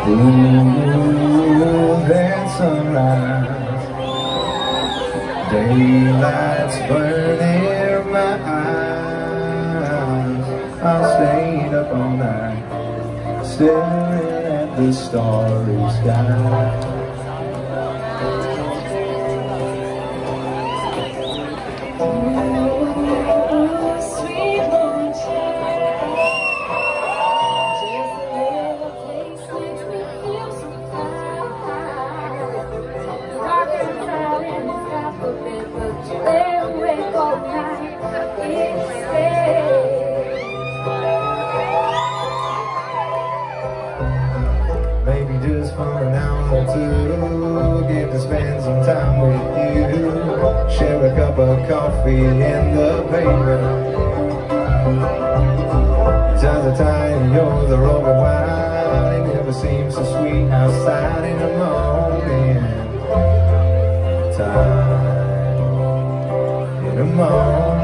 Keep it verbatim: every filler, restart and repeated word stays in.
Ooh, that sunrise, daylight's burning my eyes. I stayed up all night, staring at the starry sky. Maybe just for an hour or two, get to spend some time with you, share a cup of coffee in the pavement. Times are tight and yours are over wide. It never seems so sweet outside in the morning time. In the morning.